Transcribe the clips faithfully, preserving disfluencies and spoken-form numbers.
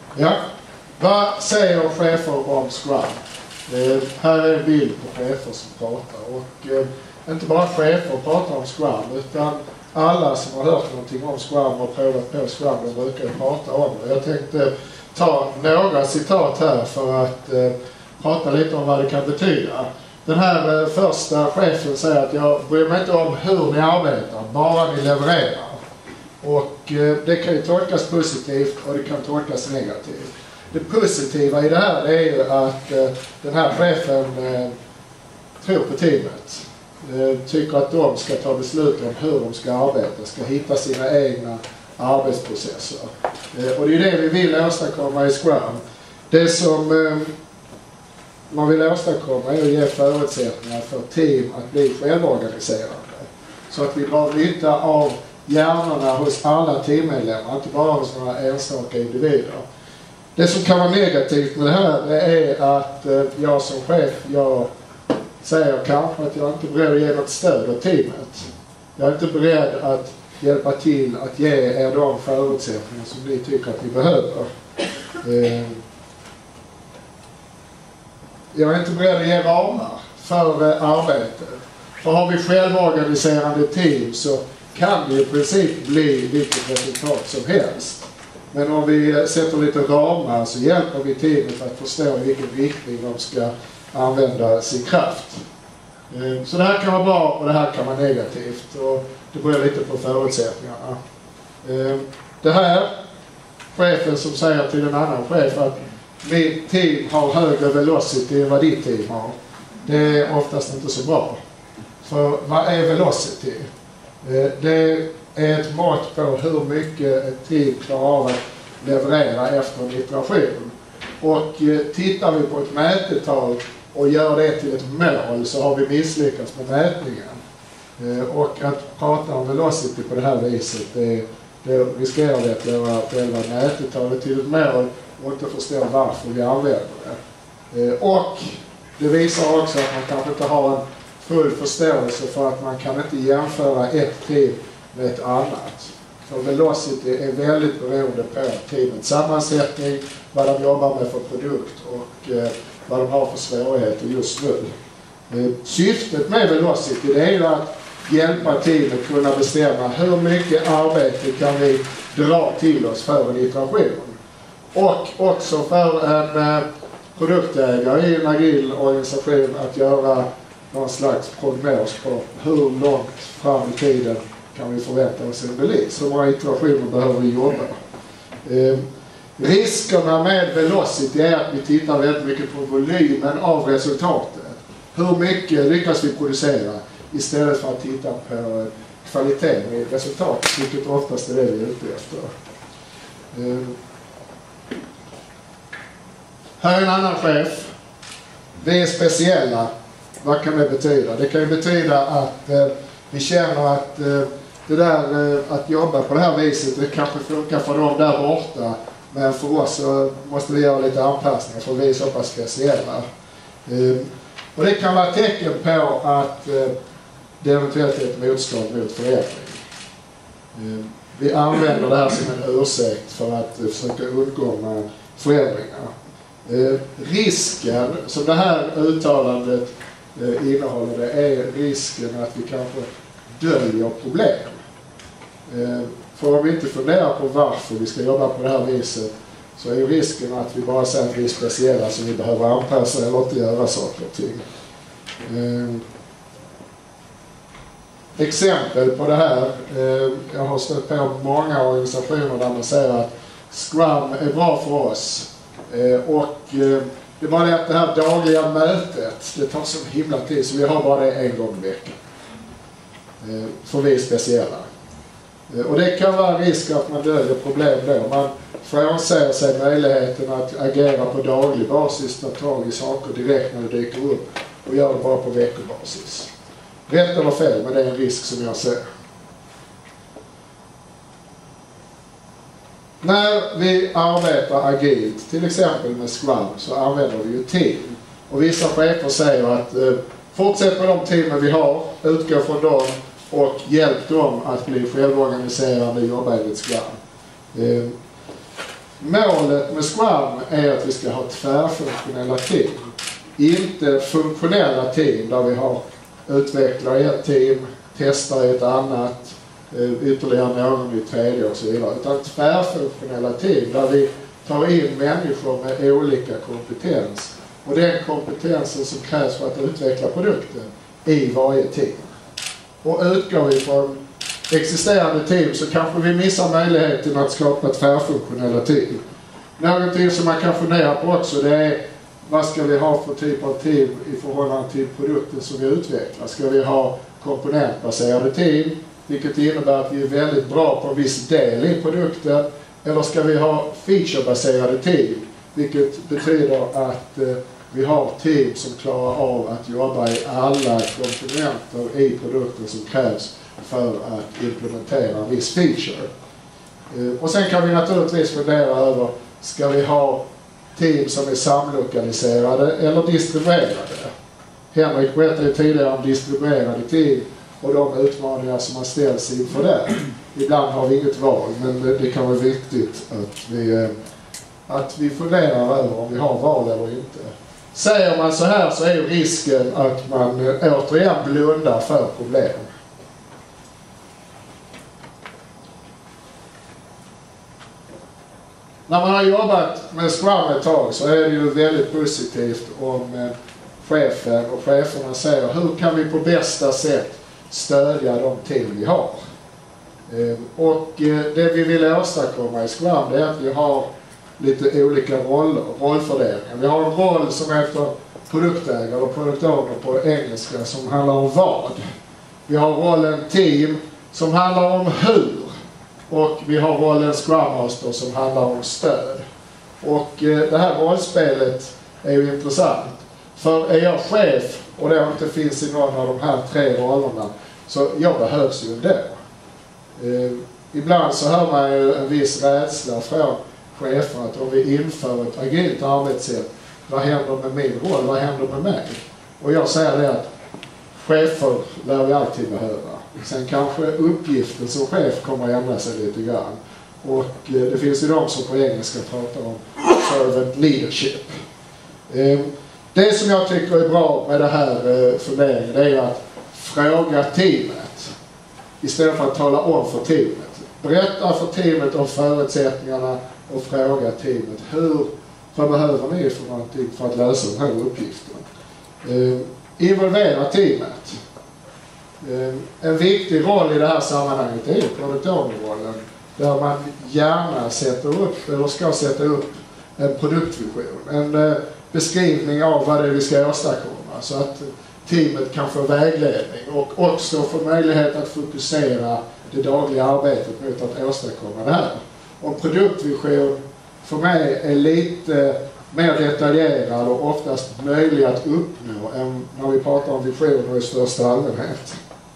Ja, vad säger chefer om Scrum? Eh, här är en bild på chefer som pratar. Och eh, inte bara chefer pratar om Scrum, utan alla som har hört någonting om Scrum och provat på Scrum, de brukar prata om det. Jag tänkte ta några citat här för att eh, prata lite om vad det kan betyda. Den här eh, första chefen säger att jag bryr mig inte om hur ni arbetar, bara ni levererar. Och eh, det kan ju tolkas positivt och det kan tolkas negativt. Det positiva i det här är ju att eh, den här chefen eh, tror på teamet. Eh, tycker att de ska ta beslut om hur de ska arbeta, ska hitta sina egna arbetsprocesser. Eh, och det är det vi vill åstadkomma i Scrum. Det som eh, man vill åstadkomma är att ge förutsättningar för team att bli självorganiserande. Så att vi drar nytta av hjärnorna hos alla teammedlemmar, inte bara hos några enstaka individer. Det som kan vara negativt med det här är att eh, jag som chef, jag säger kanske att jag inte är beredd att ge något stöd åt teamet. Jag är inte beredd att hjälpa till att ge er de förutsättningar som ni tycker att ni behöver. Eh, jag är inte beredd att ge ramar för eh, arbetet. För har vi självorganiserande team så kan det i princip bli vilket resultat som helst. Men om vi sätter lite ramar så hjälper vi teamet att förstå i vilken riktning de ska använda sin kraft. Så det här kan vara bra och det här kan vara negativt. Och det beror lite på förutsättningarna. Det här, chefen som säger till en annan chef att mitt team har högre velocity än vad ditt team har. Det är oftast inte så bra. För vad är velocity? Det är ett mått på hur mycket ett team klarar av att leverera efter en iteration. Och tittar vi på ett mätetal och gör det till ett mål så har vi misslyckats med mätningen. Och att prata om velocity på det här viset, det, det riskerar vi att göra själva mätetalet till ett mål och inte förstå varför vi använder det. Och det visar också att man kanske inte har en full förståelse för att man kan inte jämföra ett team med ett annat. För velocity är väldigt beroende på teamets sammansättning, vad de jobbar med för produkt och eh, vad de har för svårigheter just nu. Eh, syftet med velocity det är ju att hjälpa teamet kunna bestämma hur mycket arbete kan vi dra till oss för en iteration. Och också för en eh, produktägare i en agil organisation att göra någon slags prognos på hur långt fram i tiden kan vi förvänta oss en release. Hur många iterationer behöver vi jobba? Eh, riskerna med velocity är att vi tittar väldigt mycket på volymen av resultatet. Hur mycket lyckas vi producera istället för att titta på kvaliteten i resultatet, vilket oftast är det vi är ute efter. Eh, här är en annan chef. Vi är speciella. Vad kan det betyda? Det kan ju betyda att eh, vi känner att eh, det där eh, att jobba på det här viset, det kanske funkar för dem där borta. Men för oss så måste vi göra lite anpassningar för vi är så pass speciella. Eh, och det kan vara ett tecken på att eh, det eventuellt är ett motstånd mot förändring. Eh, vi använder det här som en ursäkt för att eh, försöka undkomma förändringar. Eh, risken som det här uttalandet eh, innehåller det är risken att vi kanske döljer problem. Eh, för om vi inte funderar på varför vi ska jobba på det här viset så är ju risken att vi bara säger att vi är speciella så vi behöver anpassa eller inte göra saker och ting. Eh, exempel på det här, eh, jag har stött på många organisationer där man säger att Scrum är bra för oss. Eh, och eh, det är bara det att det här dagliga mötet, det tar så himla tid så vi har bara det en gång i veckan. Eh, för vi är speciella. Eh, och det kan vara en risk att man döljer problem då. Man frånsäger sig möjligheten att agera på daglig basis, ta tag i saker direkt när det dyker upp och göra det bara på veckobasis. Rätt eller fel, men det är en risk som jag ser. När vi arbetar agilt, till exempel med Scrum, så använder vi ju team. Och vissa chefer säger att eh, fortsätt med de teamen vi har, utgå från dem och hjälp dem att bli självorganiserande och jobba enligt Scrum. Eh, Målet med Scrum är att vi ska ha tvärfunktionella team. Inte funktionella team där vi har utvecklare i ett team, testar i ett annat, ytterligare någon i tredje och så vidare. Utan tvärfunktionella team där vi tar in människor med olika kompetens. Och den kompetensen som krävs för att utveckla produkten i varje team. Och utgår vi från existerande team så kanske vi missar möjligheten att skapa tvärfunktionella team. Någonting som man kan fundera på också, det är vad ska vi ha för typ av team i förhållande till produkten som vi utvecklar. Ska vi ha komponentbaserade team, vilket innebär att vi är väldigt bra på en viss del i produkten, eller ska vi ha featurebaserade team, vilket betyder att eh, vi har team som klarar av att jobba i alla komponenter i produkten som krävs för att implementera en viss feature. Eh, och sen kan vi naturligtvis fundera över, ska vi ha team som är samlokaliserade eller distribuerade? Henrik berättade tidigare om distribuerade team och de utmaningar som man ställs inför det. Ibland har vi inget val, men det kan vara viktigt att vi, att vi funderar över om vi har val eller inte. Säger man så här så är ju risken att man återigen blundar för problem. När man har jobbat med Scrum ett tag så är det ju väldigt positivt om chefen och cheferna säger hur kan vi på bästa sätt stödja de team vi har. Och det vi vill åstadkomma i Scrum är att vi har lite olika roller, rollfördelningar. Vi har en roll som heter produktägare eller product owner på engelska som handlar om vad. Vi har rollen team som handlar om hur. Och vi har rollen Scrum Master som handlar om stöd. Och det här rollspelet är ju intressant. För är jag chef och det inte finns i någon av de här tre rollerna så jag behövs ju ändå. Eh, ibland så hör man ju en viss rädsla från chefer att om vi inför ett agilt arbetssätt, vad händer med min roll, vad händer med mig? Och jag säger det att chefer lär vi alltid behöva. Sen kanske uppgiften som chef kommer att ändra sig lite grann. Och eh, det finns ju de som på engelska pratar om servant leadership. Eh, det som jag tycker är bra med det här eh, funderingen är att fråga teamet istället för att tala om för teamet. Berätta för teamet om förutsättningarna och fråga teamet hur, vad behöver ni för någonting för att lösa den här uppgiften. Eh, involvera teamet. Eh, en viktig roll i det här sammanhanget är product owner-rollen där man gärna sätter upp eller ska sätta upp en produktvision. En eh, beskrivning av vad det är vi ska åstadkomma så att teamet kan få vägledning och också få möjlighet att fokusera det dagliga arbetet mot att åstadkomma det här. Och produktvision för mig är lite mer detaljerad och oftast möjlig att uppnå än när vi pratar om visioner i största allmänhet.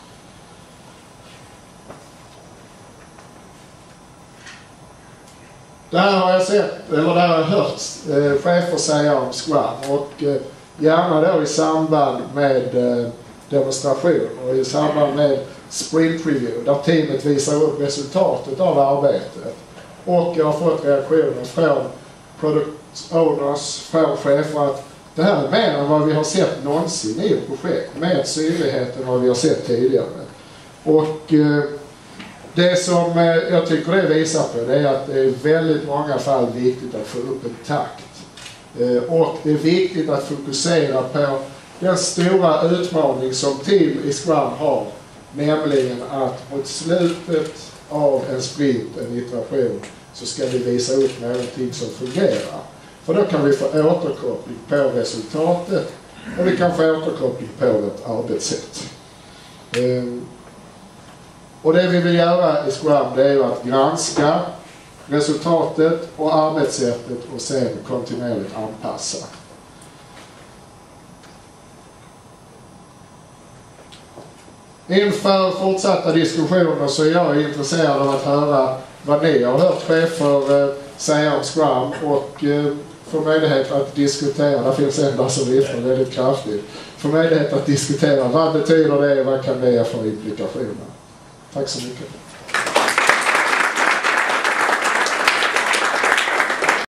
Det här har jag sett, eller det här har jag hört eh, chefer säga om Scrum och eh, gärna då i samband med eh, demonstration och i samband med sprint review där teamet visar upp resultatet av arbetet. Och jag har fått reaktioner från product owners, från chefer att det här är mer än vad vi har sett någonsin i ett projekt, mer synlighet än vad vi har sett tidigare. Och eh, det som eh, jag tycker det visar på det är att det är väldigt många fall viktigt att få upp en takt. Eh, och det är viktigt att fokusera på den stora utmaning som team i Scrum har, nämligen att mot slutet av en sprint, en iteration, så ska vi visa upp någonting som fungerar. För då kan vi få återkoppling på resultatet och vi kan få återkoppling på ett arbetssätt. Eh, Och det vi vill göra i Scrum det är ju att granska resultatet och arbetssättet och sen kontinuerligt anpassa. Inför fortsatta diskussioner så är jag intresserad av att höra vad ni har hört chefer säga om Scrum och få möjlighet att diskutera. Det finns en där som viftar väldigt kraftigt. Få möjlighet att diskutera vad betyder det, vad kan det ge för implikationer. Tack så mycket.